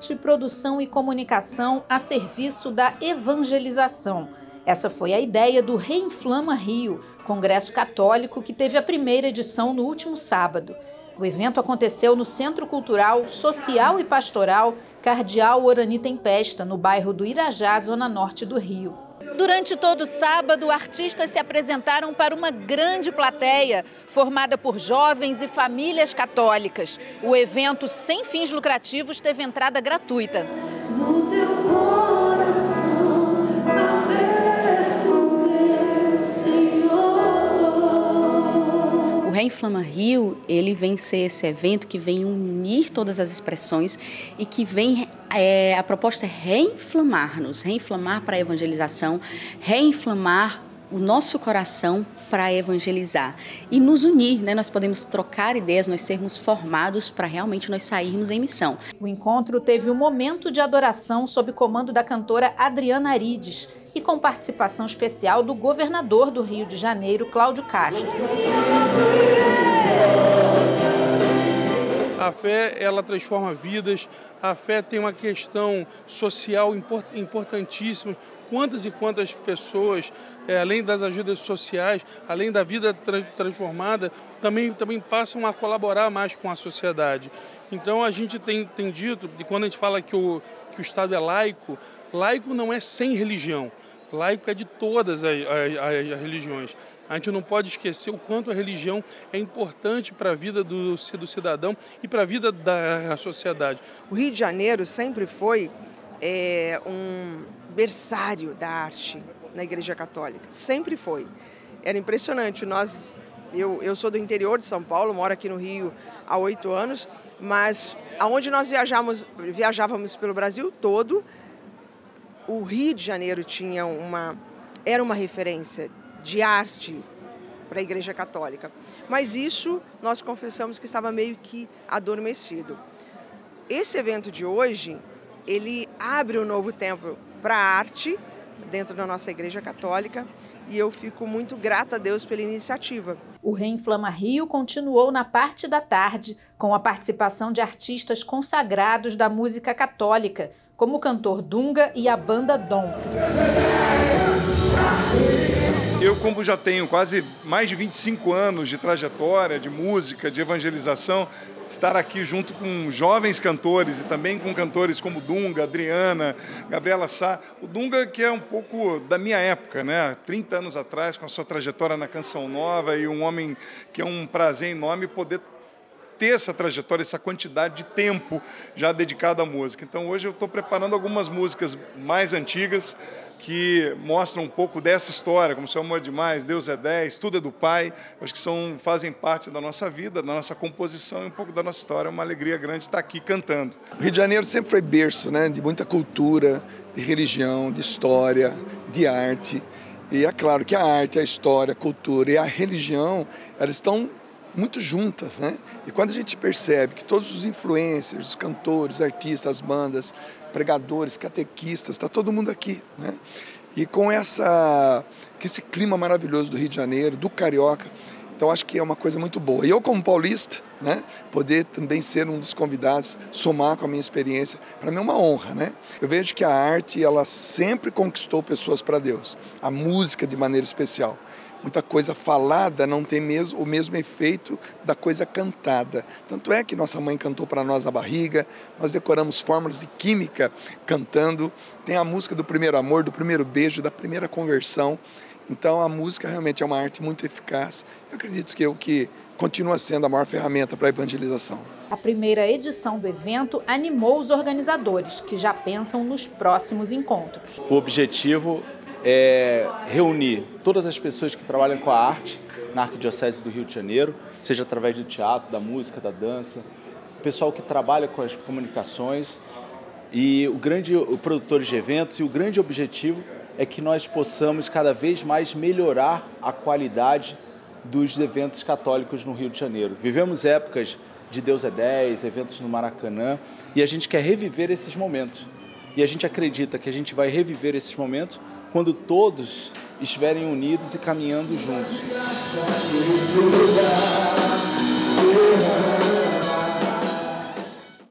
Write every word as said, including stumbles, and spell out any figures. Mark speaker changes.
Speaker 1: arte, produção e comunicação a serviço da evangelização. Essa foi a ideia do Reinflama Rio, congresso católico que teve a primeira edição no último sábado. O evento aconteceu no Centro Cultural, Social e Pastoral Cardeal Orani Tempesta, no bairro do Irajá, zona norte do Rio. Durante todo o sábado, artistas se apresentaram para uma grande plateia, formada por jovens e famílias católicas. O evento, sem fins lucrativos, teve entrada gratuita. No teu coração, aberto, meu Senhor.
Speaker 2: O Reinflama Rio, ele vem ser esse evento que vem unir todas as expressões e que vem... É, a proposta é reinflamar-nos, reinflamar para a evangelização, reinflamar o nosso coração para evangelizar e nos unir, né? Nós podemos trocar ideias, nós sermos formados para realmente nós sairmos em missão.
Speaker 1: O encontro teve um momento de adoração sob comando da cantora Adriana Arides e com participação especial do governador do Rio de Janeiro, Cláudio Castro.
Speaker 3: A fé, ela transforma vidas, a fé tem uma questão social importantíssima. Quantas e quantas pessoas, é, além das ajudas sociais, além da vida tra transformada, também, também passam a colaborar mais com a sociedade. Então a gente tem, tem dito, e quando a gente fala que o, que o Estado é laico, laico não é sem religião, laico é de todas as, as, as religiões. A gente não pode esquecer o quanto a religião é importante para a vida do, do cidadão e para a vida da sociedade.
Speaker 4: O Rio de Janeiro sempre foi é, um berçário da arte na Igreja Católica, sempre foi. Era impressionante. Nós, eu, eu sou do interior de São Paulo, moro aqui no Rio há oito anos, mas aonde nós viajamos, viajávamos pelo Brasil todo, o Rio de Janeiro tinha uma, era uma referência de arte para a Igreja Católica. Mas isso nós confessamos que estava meio que adormecido. Esse evento de hoje, ele abre um novo tempo para a arte dentro da nossa Igreja Católica e eu fico muito grata a Deus pela iniciativa.
Speaker 1: O Reinflama Rio continuou na parte da tarde com a participação de artistas consagrados da música católica, como o cantor Dunga e a banda Dom.
Speaker 5: Eu, como já tenho quase mais de vinte e cinco anos de trajetória, de música, de evangelização, estar aqui junto com jovens cantores e também com cantores como Dunga, Adriana, Gabriela Sá. O Dunga, que é um pouco da minha época, né? trinta anos atrás, com a sua trajetória na Canção Nova, e um homem que é um prazer enorme poder ter essa trajetória, essa quantidade de tempo já dedicado à música. Então hoje eu estou preparando algumas músicas mais antigas que mostram um pouco dessa história, como Seu Amor é Demais, Deus é dez, Tudo é do Pai. Acho que são, fazem parte da nossa vida, da nossa composição e um pouco da nossa história. É uma alegria grande estar aqui cantando.
Speaker 6: O Rio de Janeiro sempre foi berço, né, de muita cultura, de religião, de história, de arte. E é claro que a arte, a história, a cultura e a religião, elas estão muito juntas, né? E quando a gente percebe que todos os influencers, os cantores, artistas, as bandas, pregadores, catequistas, está todo mundo aqui, né? E com essa, com esse clima maravilhoso do Rio de Janeiro, do carioca, então acho que é uma coisa muito boa. E eu, como paulista, né, poder também ser um dos convidados, somar com a minha experiência, para mim é uma honra, né? Eu vejo que a arte, ela sempre conquistou pessoas para Deus, a música de maneira especial. Muita coisa falada não tem mesmo, o mesmo efeito da coisa cantada. Tanto é que nossa mãe cantou para nós a barriga, nós decoramos fórmulas de química cantando, tem a música do primeiro amor, do primeiro beijo, da primeira conversão. Então a música realmente é uma arte muito eficaz. Eu acredito que é o que continua sendo a maior ferramenta para a evangelização.
Speaker 1: A primeira edição do evento animou os organizadores, que já pensam nos próximos encontros.
Speaker 7: O objetivo é reunir todas as pessoas que trabalham com a arte na Arquidiocese do Rio de Janeiro, seja através do teatro, da música, da dança, o pessoal que trabalha com as comunicações e o grande o produtores de eventos, e o grande objetivo é que nós possamos cada vez mais melhorar a qualidade dos eventos católicos no Rio de Janeiro. Vivemos épocas de Deus é dez, eventos no Maracanã, e a gente quer reviver esses momentos. E a gente acredita que a gente vai reviver esses momentos quando todos estiverem unidos e caminhando juntos.